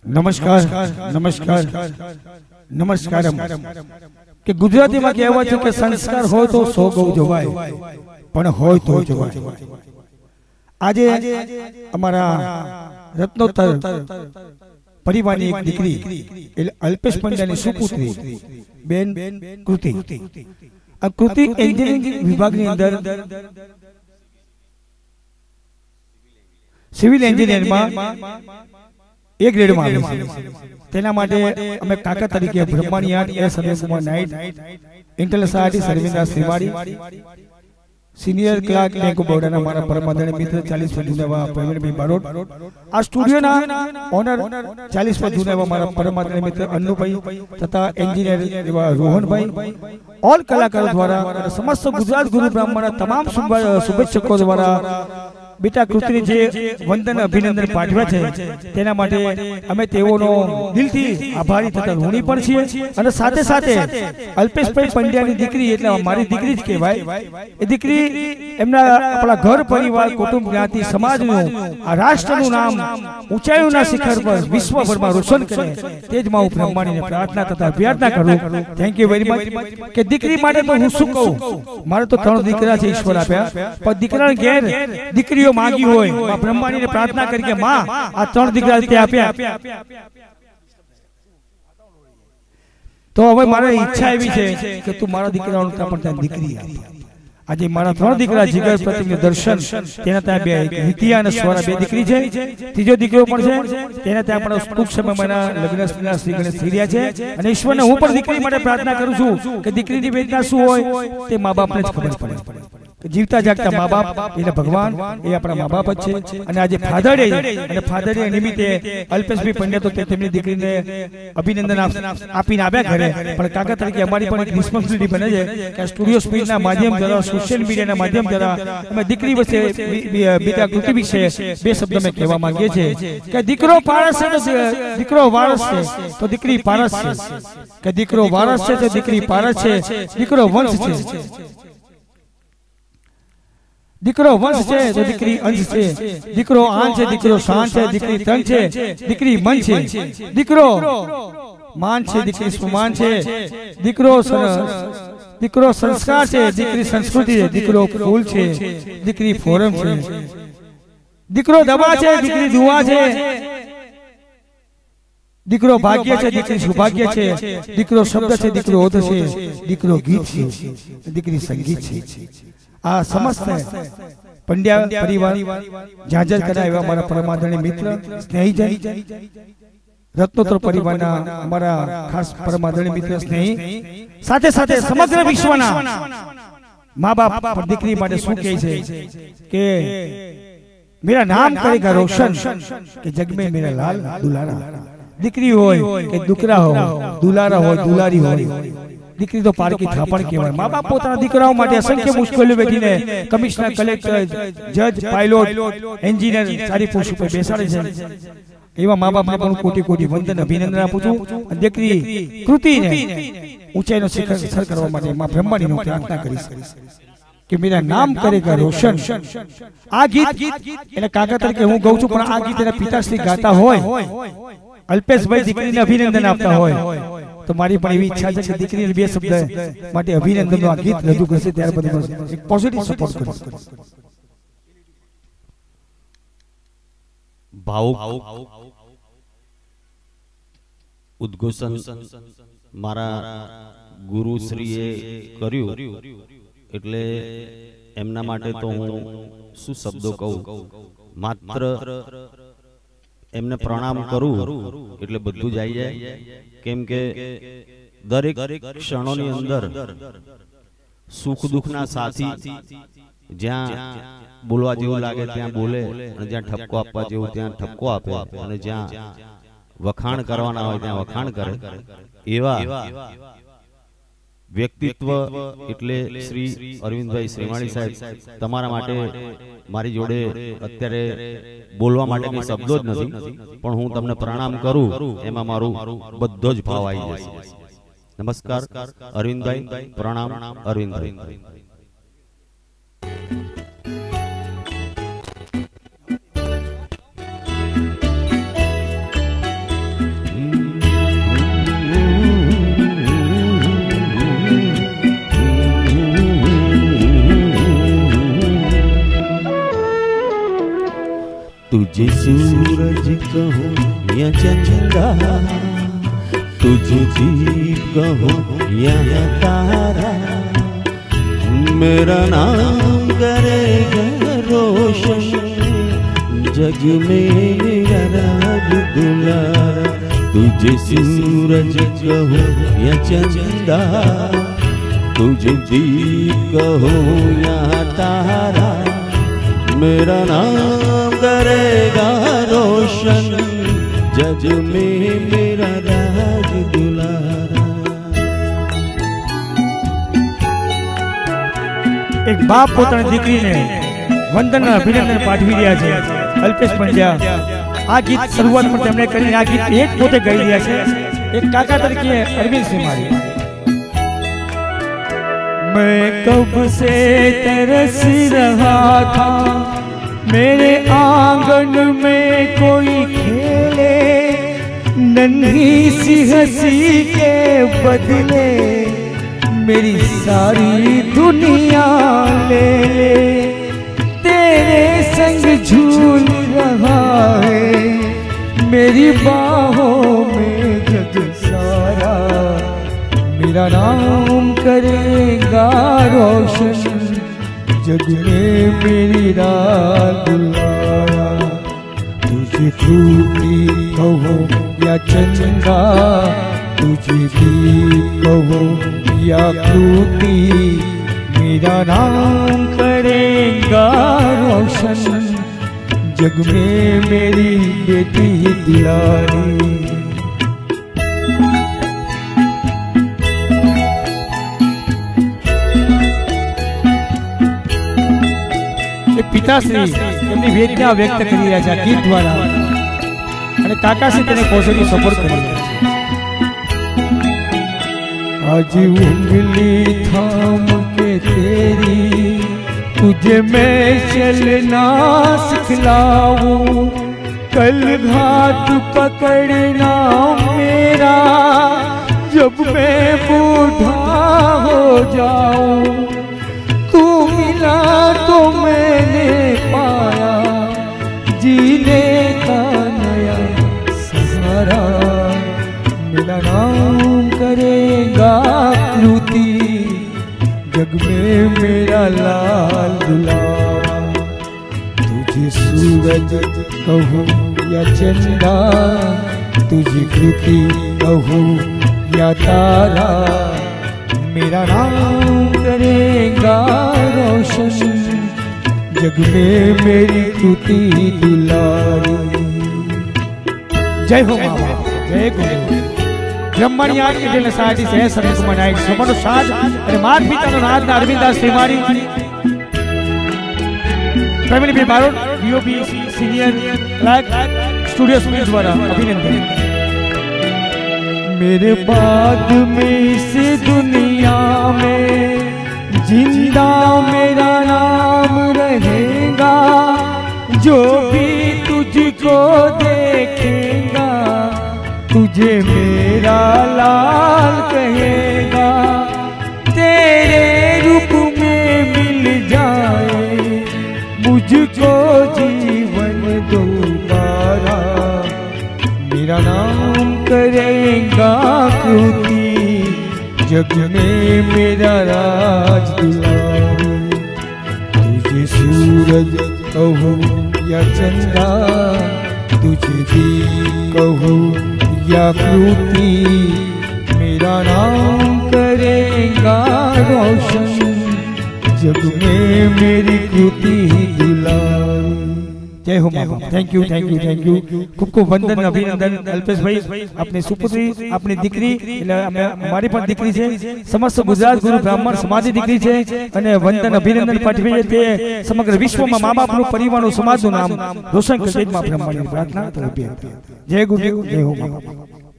નમસ્કાર નમસ્કાર નમસ્કાર કે ગુજરાતીમાં કહેવાય છે કે સંસ્કાર હોય તો 100 ગૌ જવાય પણ હોય તો જવાય। આજે અમારા રત્નોત્તર પરિવારની એક દીકરી એટલે અલ્પેશ પંડ્યાની સુપુત્રી બેન કૃતિ, આ કૃતિ એન્જિનિયરિંગ વિભાગની અંદર સિવિલ એન્જિનિયરમાં एक ग्रेड में तेना माटे अमे काका तरीके ब्रह्मणियाट एस अनकुमार नाइट इंटरनेशनल सोसायटी सर्विंदा श्रीवाड़ी senior clerk bank of Baroda हमारा परम आदरणीय मित्र 40 वर्ष जूना प्रवीण भाई बारोट, आ स्टूडियो ना ओनर 40 वर्ष जूना हमारा परम आदरणीय मित्र अन्नू भाई तथा इंजीनियर रोहन भाई, ऑल कलाकारों द्वारा समस्त गुजरात गुरु ब्राह्मण तमाम शुभेच्छकों द्वारा बेटा कृति जे वंदन अभिनंदन पाठव्या छे तेना माटे अमे तेओनो दिलथी आभारी तथा ऋणी पण छीए अने साथे साथे अल्पेश भाई पंड्यानी दीकरी एटले मारी दीकरी ज कहेवाय। ए दीकरी एमना आपणा घर परिवार कुटुंब ज्ञाति समाजनुं आ राष्ट्रनुं नाम ऊंचाईओना शिखर पर विश्वभरमा रोशन करे तेज मां ब्रह्माणीने प्रार्थना तथा अभ्यर्थना करूं। थैंक यू वेरी मच के दीकरी माटे तो हुं शुं कहूं, मारे तो 3 दीकरा छे ईश्वर आप्या पण दीकराने घेर दीकरी मांगी होय मां ब्रह्माणी ने प्रार्थना करी के मां आ 3 दीकरा ते आप्या तो हवे मारे इच्छा एवी छे के तू मारा दीकराओने पण त्या दीकरी आज मारा 3 दीकरा जिगर प्रतिमे दर्शन तेना त्या बे हितिया ने स्वरा बे दीकरी छे, तीजो दीकरो पण छे तेना त्या पण टूंक समयमां लग्न श्री गणेश थी रह्या छे अने ईश्वरने हुं पण दीकरी माटे प्रार्थना करूं छुं के दीकरीनी वेदना शुं होय ते मां बापने ज खबर पड़े। जीवता जागता माँ बाप એટલે ભગવાન એ આપણા મા બાપ જ છે અને આજે ફાધર ડે અને ફાધર ડે નિમિત્તે અલ્પેશભાઈ પંડ્યા તો તેમની દીકરીને અભિનંદન આપીને આવ્યા ઘરે, પણ કાકા તરીકે અમારી પણ એક રિસ્પોન્સિબિલિટી બને છે કે સ્ટુડિયો સ્પીડના માધ્યમ દ્વારા સોશિયલ મીડિયાના માધ્યમ દ્વારા અમે દીકરી વિશે બેટા કૃતિ વિશે બે શબ્દ અમે કહેવા માંગીએ છીએ કે દીકરો પારસ છે તો દીકરો વારસ છે તો દીકરી પારસ છે, કે દીકરો વારસ છે તો દીકરી પારસ છે, દીકરો વંશ છે, दीकरो वंश छे तो दीकरी अंश छे, दीकरो आन छे दीकरो शान छे, दीकरी तन छे दीकरी मन छे, दीकरो मान छे दीकरी सुमान छे, दीकरो संस्कार छे दीकरी संस्कृति छे, दीकरो फूल छे दीकरी फोरम छे, दीकरो दवा छे दीकरी दुआ छे, दीकरो भाग्य छे दीकरी सौभाग्य छे, दीकरो शब्द छे दीकरो ओध छे, दीकरो गीत छे दीकरी संगीत छे। आ समस्त पंड्या परिवार जाजर कराया हमारा परमादरणीय मित्र स्नेहीजन रत्नोत्तर परिवारना हमारा खास परमादरणीय मित्र स्नेही साथे साथे समग्र विश्वना माँ बाप पर दीकरी माटे शुं कहे छे के मेरा नाम करेगा रोशन के जग में मेरा लाल दुलारा, दीकरी होय के दुकरा हो दुलारा हो दुलारी हो, दीकरी तो पारकी थापण कहेवाय। माँ बाप पोताना दीकराओ माटे असंख्य मुश्केलीओ वेठीने कमिश्नर कलेक्टर जज पायलट एंजीनियर सारी पोस्ट पर बेसाडे छे एवा माँ बापने पण कोटी कोटी वंदन अभिनंदन आपું છું। दीकरी कृतिने ऊंचाईनो शिखर सर करवा माटे मां ब्रह्माणीनो प्रार्थना करीश कि मेरा नाम करेगा रोशन। आ गीत એટલે કાકા તરીકે હું ગાઉં છું પણ આ ગીત એના પિતાશ્રી ગાતા હોય અલ્પેશભાઈ દીકરીને અભિનંદન આપતા હોય तो मारी पण एवी इच्छा छे के दीकरीने बे शब्द माटे अभिनंदननो आ गीत रजू करशे त्यार बधी एक पॉजिटिव सपोर्ट करशे। भावुक उद्घोषण मारा गुरुश्रीए कर्યું એટલે એમના માટે તો હું શું શબ્દો કહું, માત્ર એમને પ્રણામ કરું એટલે બધું જ આવી જાય કેમ કે દરેક ક્ષણોની અંદર સુખ દુઃખના સાથી જ્યાં બોલવા જેવું લાગે ત્યાં બોલે અને જ્યાં ઠપકો આપવા જેવું ત્યાં ઠપકો આપે અને જ્યાં વખાણ કરવાના હોય ત્યાં વખાણ કરે એવા વ્યક્તિત્વ એટલે શ્રી અરવિંદભાઈ શ્રીમાળી સાહેબ તમારા માટે મારી જોડે અત્યારે બોલવા માટે કઈ શબ્દો જ નથી પણ હું તમને પ્રણામ કરું એમાં મારું બધો જ ભાવ આવી જશે। નમસ્કાર અરવિંદભાઈ, પ્રણામ અરવિંદભાઈ। तुझे सूरज कहूँ या चंदा, तुझे दीप कहूँ या तारा, मेरा नाम करेगा रोशन जग में मेरा राज दुलारा। तुझे सूरज कहूँ या चंदा, तुझे दीप कहूँ या तारा, मेरा नाम करेगा रोशन जग में मेरा राज दुलारा। एक बाप પોતાની દીકરીને વંદન અભિનંદન પાઠવી રહ્યા છે। અલ્પેશ પંડ્યા આ ગીત શરૂઆત પર તેમણે કરી, આ ગીત એક પોતે ગાઈ રહ્યા છે। એક કાકા તરીકે અરવિંદ સિંહ મારી। मैं कब से तरस रहा था, मेरे आंगन में कोई खेले, नन्ही सी हंसी के बदले मेरी सारी दुनिया ले ले। तेरे संग झूल रहा है मेरी बाहों में जग सारा, मेरा नाम करेगा रोशन जग में मेरी रात दुलारा। तुझे खूबी कहो या चंदा, तुझे भी कहो या खूबी, मेरा नाम करेगा रोशन जग में मेरी बेटी दुलारी। પિતાશ્રી એમની વેદના વ્યક્ત કરી રહ્યા છે ગીત દ્વારા, અને કાકાશ્રી તેને પોઝિટિવ સપોર્ટ કરી રહ્યા છે। आज उंगली थाम के तेरी तुझे मैं चलना सिखलाऊं, कल हाथ पकड़ना मेरा जब मैं बूढ़ा हो जाऊं। तू मिला तो मैंने पाया जीने का नया सहारा, मेरा नाम करेगा कृति जग में मेरा लाल दुलारा। तुझे सूरज कहूँ या चंदा, तुझे कृति कहूँ या तारा, मेरा नाम करेगा रोशन जग में मेरी कृति दुलारी। जय हो मामा, जय गुरु। બ્રહ્માની આઠ કેટલે સાડી છે સરસ મનાઈ સમનો સાજ અને માત પિતાનો નાદ અરવિંદાસ શ્રીમારી family B Barot BOB senior clerk studio Sumit દ્વારા અભિનંદન। मेरे बाद में इस दुनिया में जिंदा मेरा नाम रहेगा, जो भी तुझको देखेगा तुझे मेरा लाल कहेगा। तेरे रूप में मिल जाए मुझको जीवन दोबारा, मेरा नाम करेगा कृति जग में मेरा राज दुलारी। तुझे सूरज कहूँ या चंदा, तुझे भी कहूँ या कृति, मेरा नाम करेगा रोशन जग में मेरी कृति दुलारी। जय हो मामा। Thank you thank you thank you. खूब खूब वंदन अभिनंदन अल्पेश भाई, अपनी सुपुत्री अपनी દીકરી એટલે અમારી પણ દીકરી છે, સમસ્ત ગુજરાત ગુરુ બ્રાહ્મણ સમાજની દીકરી છે, અને વંદન અભિનંદન પાઠવીએ તે સમગ્ર વિશ્વમાં મા બાપનું પરિવારનું સમાજનું નામ રોશન કરે, માં બ્રહ્મણની પ્રાર્થના. જય ગુરુ, જય હો મામા.